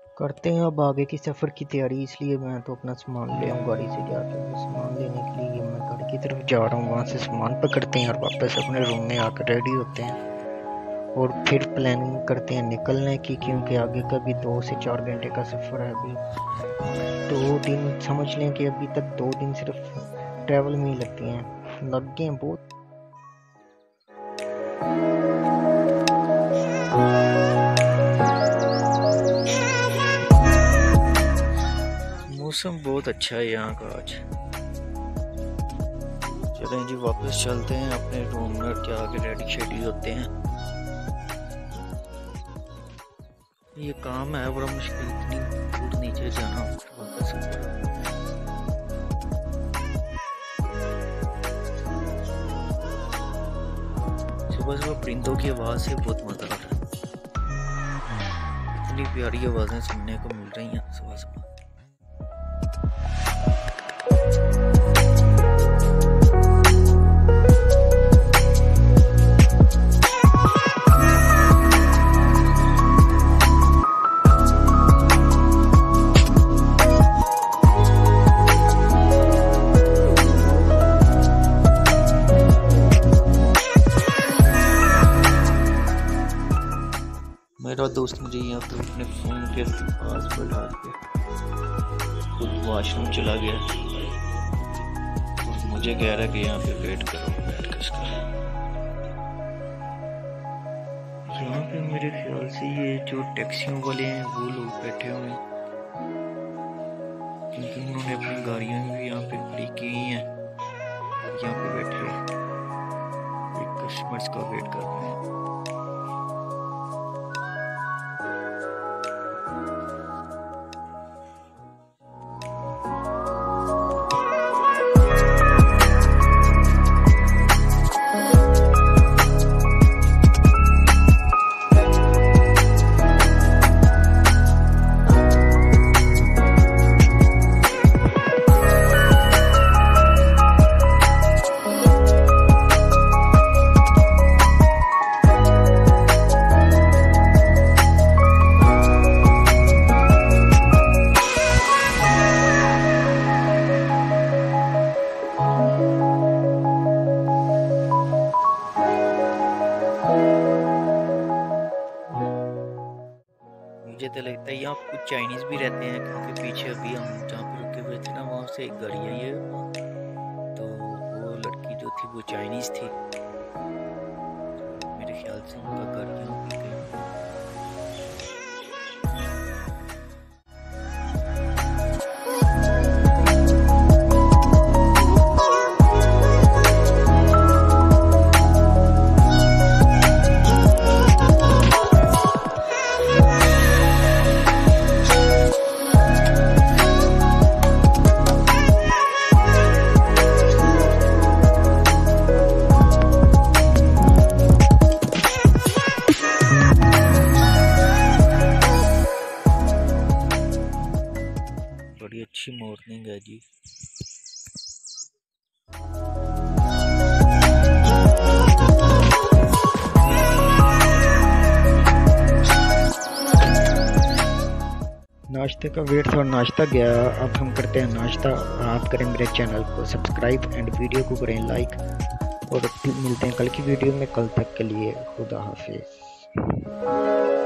करते हैं अब आगे की सफ़र की तैयारी। इसलिए मैं तो अपना सामान ले आऊँ गाड़ी से जाके। सामान लेने के लिए मैं गाड़ी की तरफ जा रहा हूँ। वहाँ से सामान पकड़ते हैं और वापस अपने रूम में आकर रेडी होते हैं और फिर प्लानिंग करते हैं निकलने की, क्योंकि आगे का भी 2 से 4 घंटे का सफ़र है। अभी 2 दिन समझ लें कि अभी तक 2 दिन सिर्फ ट्रैवल में ही लगते हैं, लग गए हैं बहुत। मौसम बहुत अच्छा है यहाँ का आज। चलें जी वापस चलते हैं अपने रूम में, जाके रेडी शेडी होते हैं। ये काम है बड़ा मुश्किल, इतनी दूर नीचे जाना वापस। सुबह सुबह परिंदों की आवाज़ से बहुत मज़ा आ रहा है। इतनी प्यारी आवाज़ें सुनने को मिल रही हैं सुबह सुबह। मेरा दोस्त मुझे यहाँ पर अपने फ़ोन के पास बैठा के खुद वॉशरूम चला गया और मुझे कह रहा है कि यहाँ पे वेट करो, बैठ कर इसका। यहाँ पे मेरे ख्याल से ये जो टैक्सियों वाले हैं वो लोग बैठे हुए हैं, क्योंकि उन्होंने अपनी गाड़ियाँ भी यहाँ पे खड़ी की हैं। यहाँ पे बैठे एक कस्टमर्स का वेट कर रहे हैं। मुझे तो लगता है यहाँ कुछ चाइनीज़ भी रहते हैं, क्योंकि पीछे अभी हम जहाँ पे रुके हुए थे ना वहाँ से एक गाड़ी आई है, तो वो लड़की जो थी वो चाइनीज़ थी। मेरे ख्याल से उनका घर यहाँ पे कहीं। बड़ी अच्छी मॉर्निंग है जी। नाश्ते का वेट था और नाश्ता गया। अब हम करते हैं नाश्ता। आप करें मेरे चैनल को सब्सक्राइब एंड वीडियो को करें लाइक, और मिलते हैं कल की वीडियो में। कल तक के लिए खुदा हाफिज़।